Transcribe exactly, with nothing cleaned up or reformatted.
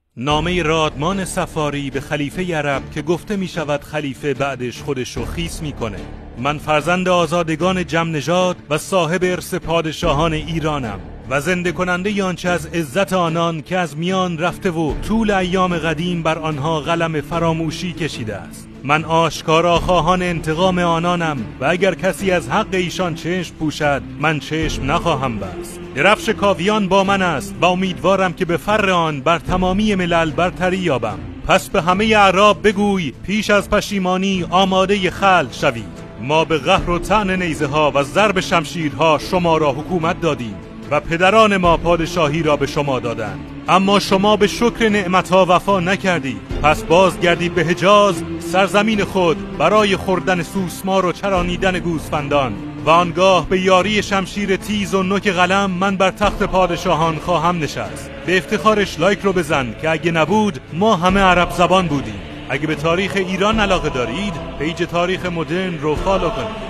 نامه رادمان صفاری به خلیفه عرب که گفته می شود خلیفه بعدش خودش رو خیس می کنه. من فرزند آزادگان جم نژاد و صاحب ارث پادشاهان ایرانم و زنده کننده آنچه از عزت آنان که از میان رفته و طول ایام قدیم بر آنها قلم فراموشی کشیده است. من آشکارا خواهان انتقام آنانم و اگر کسی از حق ایشان چشم پوشد من چشم نخواهم بست. درفش کاویان با من است و امیدوارم که به فر آن بر تمامی ملل برتری یابم. پس به همه اعراب بگوی پیش از پشیمانی آماده خلع شوید. ما به قهر و طعن نیزه ها و ضرب شمشیرها شما را حکومت دادیم و پدران ما پادشاهی را به شما دادند، اما شما به شکر نعمتها وفا نکردید. پس بازگردید به حجاز سرزمین خود برای خوردن سوسمار و چرانیدن گوسفندان و آنگاه به یاری شمشیر تیز و نوک قلم من بر تخت پادشاهان خواهم نشست. به افتخارش لایک رو بزن که اگه نبود ما همه عرب زبان بودیم. اگه به تاریخ ایران علاقه دارید پیج تاریخ مدرن رو فالو کنید.